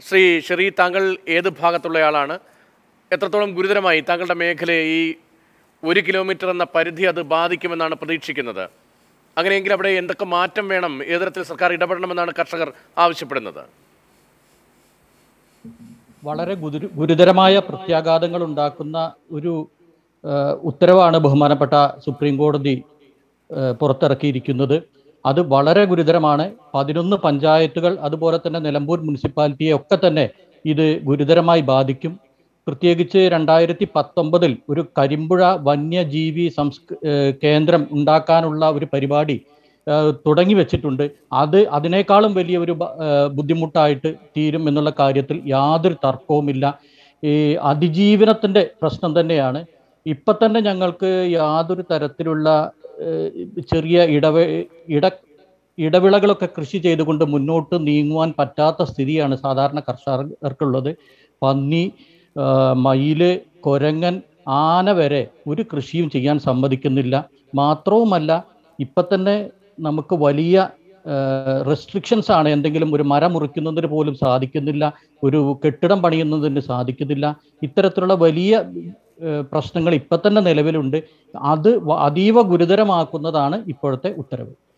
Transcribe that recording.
Shri Sherry, താങ്കൾ ഏത് ഭാഗത്തുള്ളയാളാണ്? എത്രത്തോളം ഗുരുതരമായി താങ്കളുടെ മേഖലയെ ഈ 1 കിലോമീറ്റർ എന്ന പരിധി അത് ബാധിക്കുമെന്നാണ് പ്രതീക്ഷിക്കുന്നത്? അങ്ങനെയെങ്കിൽ അവിടെ എന്തൊക്കെ മാറ്റം വേണം? ഏത് തരത്തിൽ സർക്കാർ ഇടപെടണമെന്നാണ് കർഷകർ ആവശ്യപ്പെടുന്നത്? വളരെ ഗുരുതരമായ പ്രത്യാഘാതങ്ങൾ ഉണ്ടാക്കുന്ന ഒരു ഉത്തരവാണ് ബഹുമാനപ്പെട്ട സുപ്രീം കോടതി പുറത്തിറക്കിയിരിക്കുന്നത്. അത് വളരെ ഗുരുതരമാണ്. 11 പഞ്ചായത്തുകൾ അതുപോലെ തന്നെ നിലമ്പൂർ മുനിസിപ്പാലിറ്റിയെ ഒക്കെ തന്നെ ഇത് ഗുരുതരമായി ബാധിക്കും. പ്രത്യേകിച്ച് 2019 ഒരു കരിമ്പുഴ വന്യജീവി കേന്ദ്രം ഉണ്ടാക്കാനുള്ള ഒരു പരിപാടി തുടങ്ങി വെച്ചിട്ടുണ്ട്. അതിനേക്കാളും വലിയ ഒരു ബുദ്ധിമുട്ടായിട്ട് തീരും എന്നുള്ള കാര്യത്തിൽ യാതൊരു തർക്കവുമില്ല. ഈ അതിജീവനത്തിൻ്റെ പ്രശ്നം തന്നെയാണ്. ഇപ്പം തന്നെ ഞങ്ങൾക്ക് യാതൊരു തരത്തിലുള്ള ചെറിയ ഇടവിളകളൊക്കെ കൃഷി ചെയ്തുകൊണ്ട് മുന്നോട്ട് നീങ്ങുവാൻ പറ്റാത്ത സ്ഥിതിയാണ് സാധാരണ കർഷകർക്കുള്ളത്. പന്നി, മയില്, കുരങ്ങൻ, ആന വരെ ഒരു കൃഷിയും ചെയ്യാൻ സമ്മതിക്കുന്നില്ല. മാത്രവുമല്ല, ഇപ്പം തന്നെ നമുക്ക് വലിയ റെസ്ട്രിക്ഷൻസ് ആണ്. എന്തെങ്കിലും ഒരു മരം മുറിക്കുന്നതിന് പോലും സാധിക്കുന്നില്ല, ഒരു കെട്ടിടം പണിയുന്നതിന് സാധിക്കുന്നില്ല. ഇത്തരത്തിലുള്ള വലിയ പ്രശ്നങ്ങൾ ഇപ്പം തന്നെ നിലവിലുണ്ട്. അത് അതീവ ഗുരുതരമാക്കുന്നതാണ് ഇപ്പോഴത്തെ ഉത്തരവ്.